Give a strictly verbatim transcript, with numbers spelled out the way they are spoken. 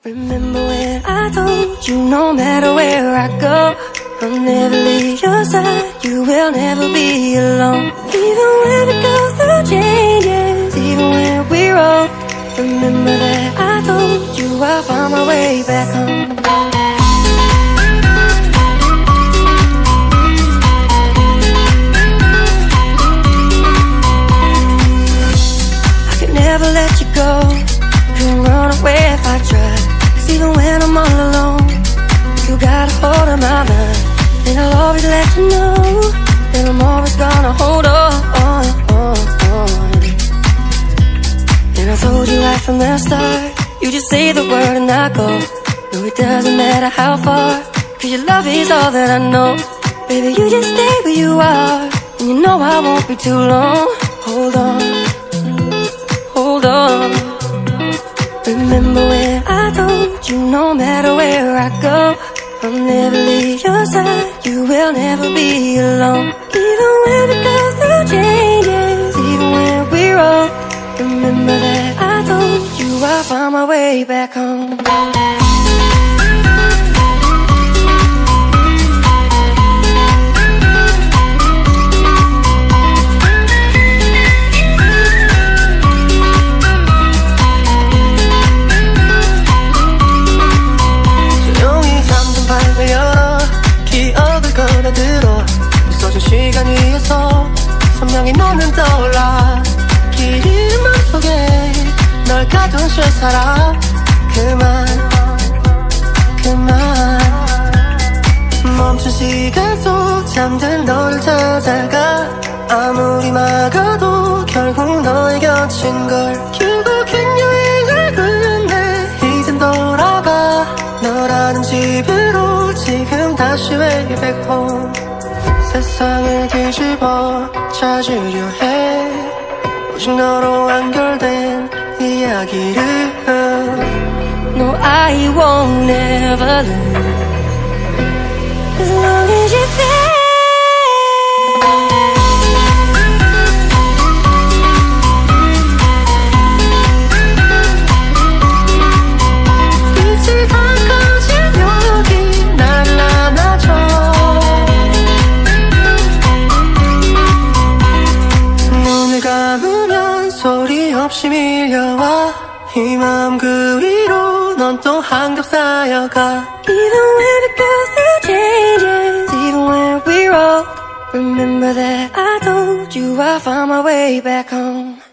Remember when I told you no matter where I go, I'll never leave your side, you will never be alone. Even when we go through changes, even when we roll, remember that I told you I'll find my way back home. I could never let you go, couldn't run away if I tried. Cause even when I'm all alone, you got a hold of my mind. And I'll always let you know that I'm always gonna hold on, on, on, on. And I told you right from the start, you just say the word and I go. No, it doesn't matter how far, cause your love is all that I know. Baby, you just stay where you are, and you know I won't be too long. Hold on, hold on. Remember when I told you no matter where I go, I'll never leave your side, you will never be alone. Even when we go through changes, even when we roll, remember that I told you I'll find my way back home. 시간 위에서 선명히 너는 떠올라. 길 잃은 맘속에 널 가둔 실사람. 그만 그만 멈춘 시간 속 잠든 너를 찾아가. 아무리 막아도 결국 너의 곁인 걸. 결국엔 여행을 끝내 이젠 돌아가. 너라는 집으로 지금 다시 way back home. 세상을 뒤집어 찾으려 해 오직 너로 완결된 이야기를. No, I won't never leave as long as you're there. 소리 없이 밀려와 이 마음 그 위로 넌 또 한 겹 쌓여가. Even when we go through changes, even when we roll, remember that I told you I'll find my way back home.